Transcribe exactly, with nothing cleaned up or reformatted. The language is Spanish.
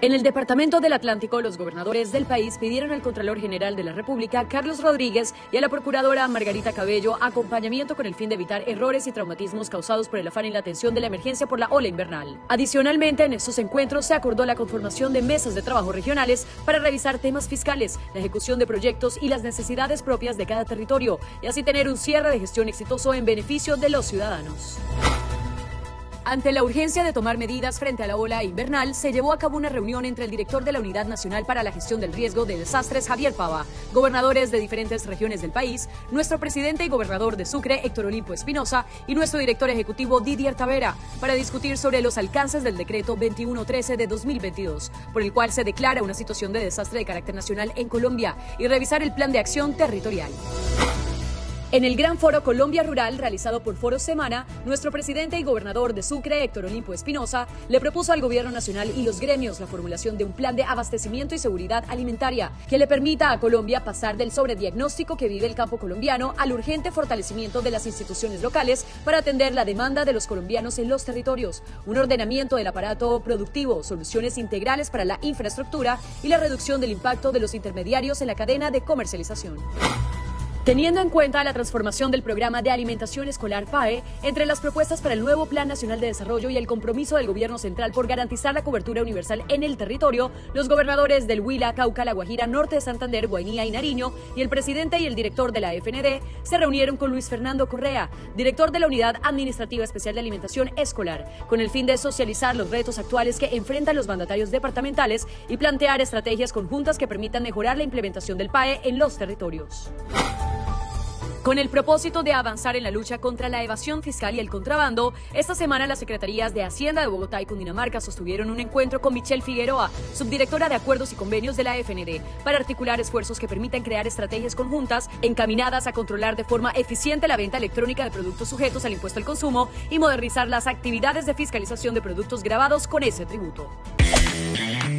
En el Departamento del Atlántico, los gobernadores del país pidieron al Contralor General de la República, Carlos Rodríguez, y a la Procuradora Margarita Cabello acompañamiento con el fin de evitar errores y traumatismos causados por el afán en la atención de la emergencia por la ola invernal. Adicionalmente, en estos encuentros se acordó la conformación de mesas de trabajo regionales para revisar temas fiscales, la ejecución de proyectos y las necesidades propias de cada territorio, y así tener un cierre de gestión exitoso en beneficio de los ciudadanos. Ante la urgencia de tomar medidas frente a la ola invernal, se llevó a cabo una reunión entre el director de la Unidad Nacional para la Gestión del Riesgo de Desastres, Javier Pava, gobernadores de diferentes regiones del país, nuestro presidente y gobernador de Sucre, Héctor Olimpo Espinosa, y nuestro director ejecutivo, Didier Tavera, para discutir sobre los alcances del decreto veintiuno trece de dos mil veintidós, por el cual se declara una situación de desastre de carácter nacional en Colombia, y revisar el plan de acción territorial. En el Gran Foro Colombia Rural, realizado por Foro Semana, nuestro presidente y gobernador de Sucre, Héctor Olimpo Espinosa, le propuso al gobierno nacional y los gremios la formulación de un plan de abastecimiento y seguridad alimentaria que le permita a Colombia pasar del sobrediagnóstico que vive el campo colombiano al urgente fortalecimiento de las instituciones locales para atender la demanda de los colombianos en los territorios, un ordenamiento del aparato productivo, soluciones integrales para la infraestructura y la reducción del impacto de los intermediarios en la cadena de comercialización. Teniendo en cuenta la transformación del programa de alimentación escolar P A E, entre las propuestas para el nuevo Plan Nacional de Desarrollo y el compromiso del gobierno central por garantizar la cobertura universal en el territorio, los gobernadores del Huila, Cauca, La Guajira, Norte de Santander, Guainía y Nariño y el presidente y el director de la F N D se reunieron con Luis Fernando Correa, director de la Unidad Administrativa Especial de Alimentación Escolar, con el fin de socializar los retos actuales que enfrentan los mandatarios departamentales y plantear estrategias conjuntas que permitan mejorar la implementación del P A E en los territorios. Con el propósito de avanzar en la lucha contra la evasión fiscal y el contrabando, esta semana las Secretarías de Hacienda de Bogotá y Cundinamarca sostuvieron un encuentro con Michelle Figueroa, subdirectora de Acuerdos y Convenios de la F N D, para articular esfuerzos que permitan crear estrategias conjuntas encaminadas a controlar de forma eficiente la venta electrónica de productos sujetos al impuesto al consumo y modernizar las actividades de fiscalización de productos gravados con ese tributo.